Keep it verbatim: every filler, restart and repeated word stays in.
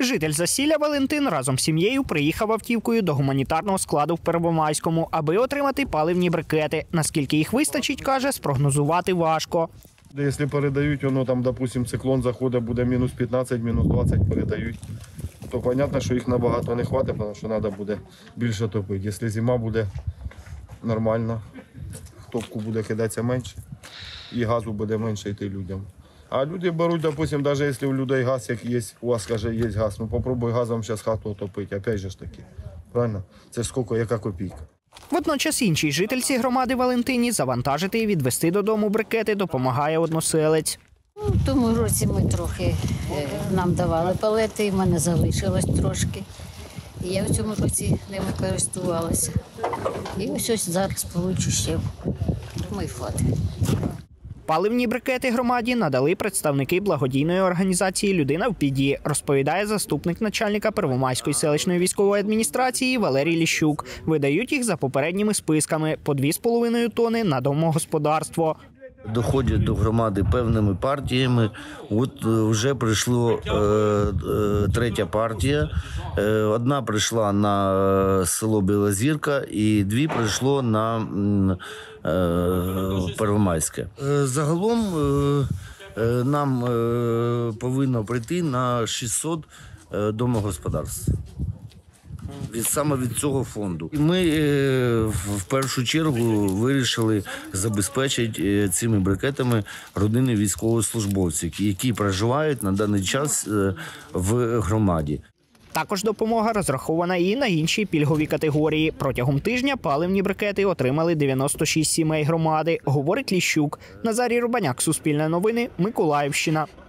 Житель Засілля Валентин разом з сім'єю приїхав автівкою до гуманітарного складу в Первомайському, аби отримати паливні брикети. Наскільки їх вистачить, каже, спрогнозувати важко. Якщо передають, воно там, допустим, циклон заходить, буде мінус п'ятнадцять, мінус двадцять передають, то зрозуміло, що їх набагато не вистачить, тому що треба буде більше топити. Якщо зима буде нормальна, топку буде кидатися менше і газу буде менше йти людям. А люди беруть, допустим, навіть якщо у людей газ, як є, у вас, каже, є газ, ну попробуй газом зараз хату отопити, опять же ж таки. Правильно? Це ж скільки, яка копійка. Водночас іншій жительці громади Валентині завантажити і відвезти додому брикети допомагає односелець. У тому році ми трохи, нам давали палети, і в мене залишилось трошки. І я в цьому році ними користувалася. І ось ось зараз получу ще. Думаю, хватить. Паливні брикети громаді надали представники благодійної організації «Людина в біді», розповідає заступник начальника Первомайської селищної військової адміністрації Валерій Ліщук. Видають їх за попередніми списками – по дві з половиною тонни на домогосподарство. Доходять до громади певними партіями. От вже прийшло е, е, третя партія. Е, одна прийшла на село Білозірка і дві прийшло на е, Первомайське. Е, загалом е, е, нам е, повинно прийти на шістсот е, домогосподарств. Від, саме від цього фонду. І ми е, в першу чергу вирішили забезпечити е, цими брикетами родини військовослужбовців, які проживають на даний час е, в громаді. Також допомога розрахована і на інші пільгові категорії. Протягом тижня паливні брикети отримали дев'яносто шість сімей громади, говорить Ліщук. Назарій Рубаняк, Суспільне новини, Миколаївщина.